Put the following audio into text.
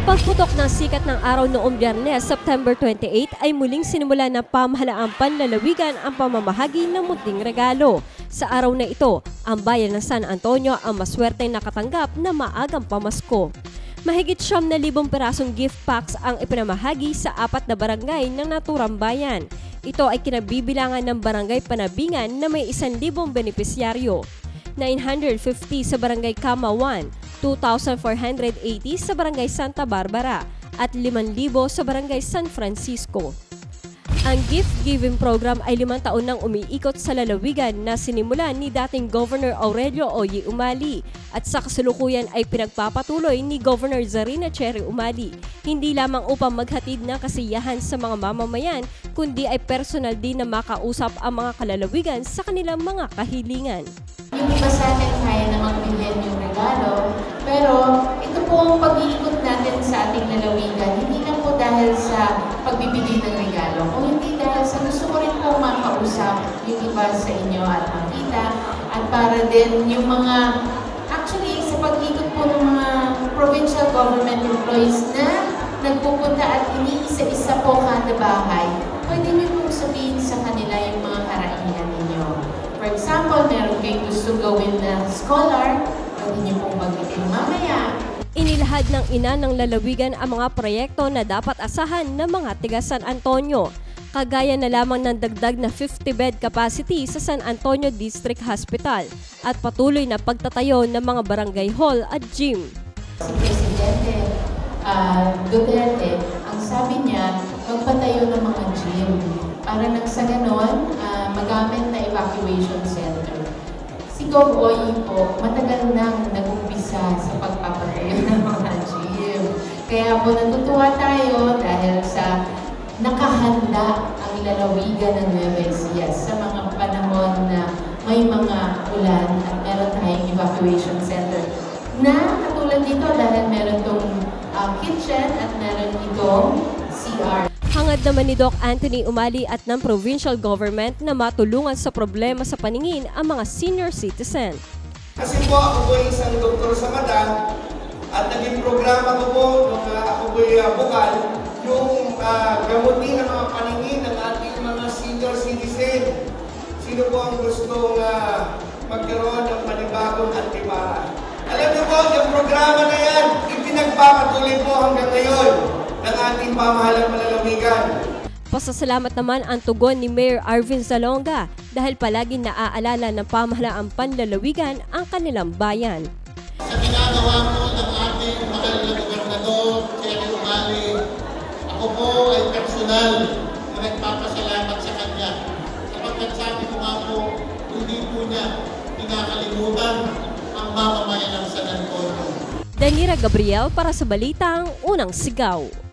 Pagputok ng sikat ng araw noong Biyernes, September 28 ay muling sinimula ng pamahalaang panlalawigan ang pamamahagi ng munting regalo. Sa araw na ito, ang bayan ng San Antonio ang maswerteng nakatanggap na maagang pamasko. Mahigit 9,000 pirasong gift packs ang ipinamahagi sa 4 na barangay ng naturang bayan. Ito ay kinabibilangan ng Barangay Panabingan na may 1,000 benepisyaryo, 950 sa Barangay Kama 1, 2,480 sa Barangay Santa Barbara at 5,000 sa Barangay San Francisco. Ang gift-giving program ay 5 taon nang umiikot sa lalawigan na sinimulan ni dating Governor Aurelio Oye Umali at sa kasalukuyan ay pinagpapatuloy ni Governor Zarina Cherry Umali, hindi lamang upang maghatid ng kasiyahan sa mga mamamayan kundi ay personal din na makausap ang mga kalalawigan sa kanilang mga kahilingan. Yung iba sa atin kaya namang bilhin yung regalo, pero ito po ang pag-iikot natin sa ating lalawigan, hindi lang po dahil sa pagbibigay ng regalo, kung hindi dahil sa gusto ko rin po makausap yung iba sa inyo at makita, at para din yung mga, actually sa pag-ikot po ng mga provincial government employees na nagpupunta at iniisa-isa po kada bahay, pwede niyo pong sabihin sa kanila yung mga karaihan ninyo. For example, meron kayong gusto gawin na scholar, pwede niyo pong bagitin mamaya. Inilahad ng ina ng lalawigan ang mga proyekto na dapat asahan ng mga taga San Antonio, kagaya na lamang ng dagdag na 50-bed capacity sa San Antonio District Hospital at patuloy na pagtatayo ng mga barangay hall at gym. Si Presidente Duterte, ang sabi niya, magpatayo ng mga gym para nang sa ganon, magamit na evacuation center. Si Gov. Oye po, matagal nang nag-umpisa sa pagpapatayo ng mga gym. Kaya po natutuwa tayo dahil sa nakahanda ang lalawigan ng Nueva Ecija sa mga panahon na may mga ulan at meron tayong evacuation center. Na katulad dito dahil meron itong kitchen at meron itong CR. Hangad naman ni Doc Anthony Umali at ng provincial government na matulungan sa problema sa paningin ang mga senior citizen. Kasi po ako po isang doktor sa mata at naging programa ko po nung ako po bukal yung gamutin ng mga paningin ng ating mga senior citizen. Sino po ang gustong magkaroon ng panibagong antibara? Alam niyo po, yung programa na yan, ipinagpapatuloy po hanggang ngayon ng ating pamahalang malalawigan. Pasasalamat naman ang tugon ni Mayor Arvin Zalonga dahil palaging naaalala ng pamahalaang panlalawigan ang kanilang bayan. Sa ginagawa po ng ating mahal na gobernador, Cherry Umali, ako po ay personal na nagpapasalamat sa kanya. Sapagkat sabi ko nga po, hindi po niya pinakalimutan ang mamamayan ng San Antonio. Danira Gabriel para sa Balitang Unang Sigaw.